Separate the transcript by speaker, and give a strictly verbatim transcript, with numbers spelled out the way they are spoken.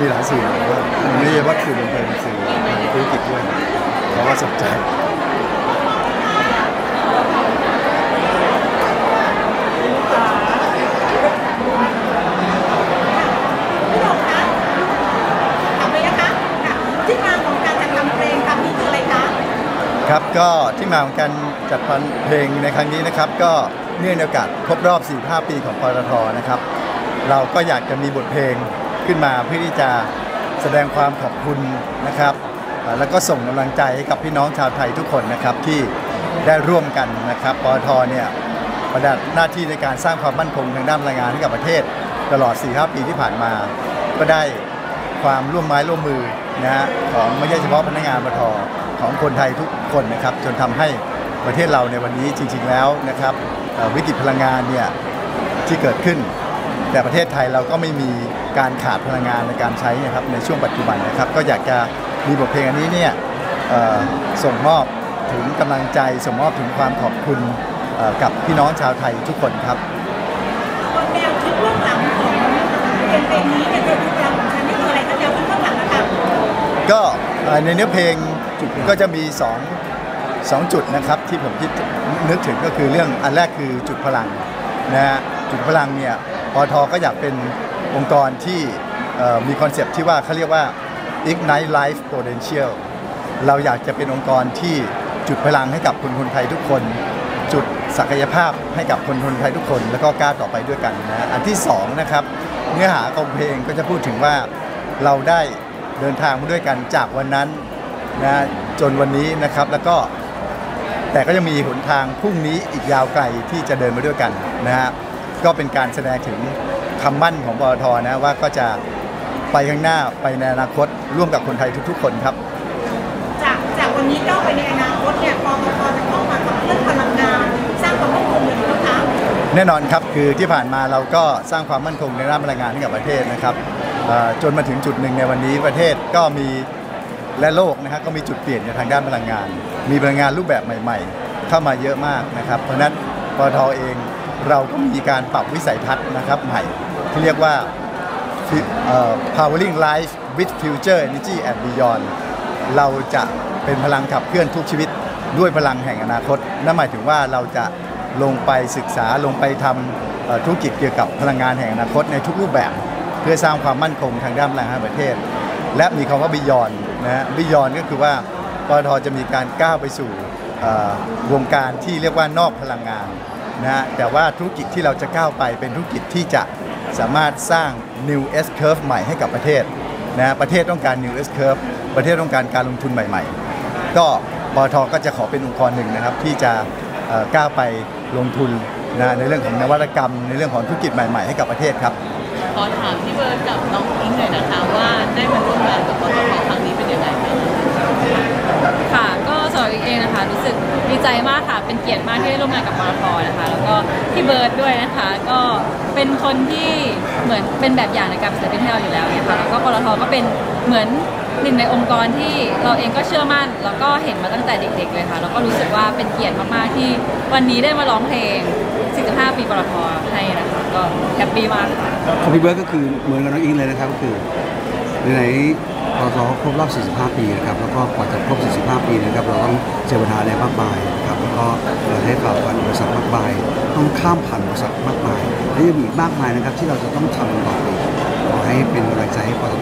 Speaker 1: มีหลายสื่อว่าไม่ใช่ว่าสื่อบันเทิงสื่อธุรกิจด้วยเขาก็สนใจครับก็ที่มาของการจัดเพลงในครั้งนี้นะครับก็เนื่องในโอกาสครบรอบสี่สิบห้าปีของปตท.นะครับเราก็อยากจะมีบทเพลงขึ้นมาเพื่อที่จะแสดงความขอบคุณนะครับแล้วก็ส่งกำลังใจให้กับพี่น้องชาวไทยทุกคนนะครับที่ได้ร่วมกันนะครับปตท.เนี่ยปฏิบัติหน้าที่ในการสร้างความมั่นคงทางด้านพลังงานให้กับประเทศตลอด สี่ถึงห้า ปีที่ผ่านมาก็ได้ความร่วมไม้ร่วมมือนะฮะของไม่ใช่เฉพาะพนักงานปตท.ของคนไทยทุกคนนะครับจนทำให้ประเทศเราในวันนี้จริงๆแล้วนะครับวิกฤตพลังงานเนี่ยที่เกิดขึ้นแต่ประเทศไทยเราก็ไม่มีการขาดพลังงานในการใช้นะครับในช่วงปัจจุบันนะครับก็อยากจะมีบทเพลงอันนี้เนี่ยส่งมอบถึงกำลังใจส่งมอบถึงความขอบคุณกับพี่น้องชาวไทยทุกคนครับ
Speaker 2: แนวคิดเบื้องหลังของเพลงนี้เนี่ยคือทุกอย่างของฉันนี่คืออะไรคะแนวคิดเบื้องหลังนะคะ
Speaker 1: ก็ในเนื้อเพลงก็จะมีสองสองจุดนะครับที่ผมคิดนึกถึงก็คือเรื่องอันแรกคือจุดพลังนะฮะจุดพลังเนี่ยปตท.ก็อยากเป็นองค์กรที่มีคอนเซปต์ที่ว่าเขาเรียกว่า ignite life potential เราอยากจะเป็นองค์กรที่จุดพลังให้กับคนคนไทยทุกคนจุดศักยภาพให้กับคนคนไทยทุกคนแล้วก็กล้าต่อไปด้วยกันนะอันที่สองนะครับเนื้อหาของเพลงก็จะพูดถึงว่าเราได้เดินทางมาด้วยกันจากวันนั้นนะจนวันนี้นะครับแล้วก็แต่ก็ยังมีหนทางพรุ่งนี้อีกยาวไกลที่จะเดินมาด้วยกันนะฮะก็เป็นการแสดงถึงคำมั่นของปตท.นะว่าก็จะไปข้างหน้าไปในอนาคตร่วมกับคนไทยทุกๆคนครับ
Speaker 2: จากจากวันนี้ก้าวไปในอนาคตเนี่ยปตท.จะเข้ามากับเรื่องพลังงานสร้างความมั่นคงอย่างไรบ้างคะ
Speaker 1: แน่นอนครับคือที่ผ่านมาเราก็สร้างความมั่นคงในด้านพลังงานให้กับประเทศนะครับจนมาถึงจุดหนึ่งในวันนี้ประเทศก็มีและโลกนะครับก็มีจุดเปลี่ยนในทางด้านพลังงานมีพลังงานรูปแบบใหม่ๆเข้ามาเยอะมากนะครับเพราะฉะนั้นปตท.เองเราก็มีการปรับวิสัยทัศน์นะครับใหม่ที่เรียกว่า powering life with future energy and beyond เราจะเป็นพลังขับเคลื่อนทุกชีวิตด้วยพลังแห่งอนาคตนั่นหมายถึงว่าเราจะลงไปศึกษาลงไปทำธุรกิจเกี่ยวกับพลังงานแห่งอนาคตในทุกรูปแบบเพื่อสร้างความมั่นคงทางด้านพลังงานประเทศและมีคำว่า beyond นะฮะ beyond ก็คือว่าปตท.จะมีการก้าวไปสู่วงการที่เรียกว่านอกพลังงานนะฮะแต่ว่าธุรกิจที่เราจะก้าวไปเป็นธุรกิจที่จะสามารถสร้าง new S curve ใหม่ให้กับประเทศนะประเทศต้องการ new S curve ประเทศต้องการการลงทุนใหม่ๆก็ปตท.ก็จะขอเป็นองค์กรหนึ่งนะครับที่จะก้าวไปลงทุนนะในเรื่องของนวัตกรรมในเรื่องของธุรกิจใหม่ๆให้กับประเทศครับ
Speaker 3: ขอถามพี่เบิร์ดกับน้องอิงหน่อยนะคะว่าได้มาร่วมงานกับปตท.ครั้งนี้เป็นยังไง
Speaker 4: ค่ะก็สำหรับเองนะคะรู้สึกดีใจมากค่ะเป็นเกียรติมากที่ได้ร่วมงานกับปตท.นะคะแล้วก็พี่เบิร์ดด้วยนะคะก็เป็นคนที่เหมือนเป็นแบบอย่างในการเป็นศิลปินให้เราอยู่แล้วนะคะแล้วก็ปตท.ก็เป็นเหมือนหนึ่งในองค์กรที่เราเองก็เชื่อมั่นแล้วก็เห็นมาตั้งแต่เด็กๆเลยค่ะแล้วก็รู้สึกว่าเป็นเกียรติมากๆที่วันนี้ได้มาร้องเพลงสี่สิบห้าปีปตท.ให้นะคะก็แฮปปี้มากค่ะ
Speaker 5: ของพี่เบิร์ดก็คือเหมือนกับน้องอิงเลยนะครับก็คือในปตท.ครบรอบสี่สิบห้าปีนะครับแล้วก็กว่าจะครบสี่สิบห้าปีนะครับเราต้องเจอปัญหาอะไรมากมายนะครับแล้วก็เราได้ฝ่าฟันอุปสรรคมากมายต้องข้ามผ่านอุปสรรคมากมายและยังมีมากมายนะครับที่เราจะต้องทำต่อไปขอให้เป็นกำลังใจให้ปตท.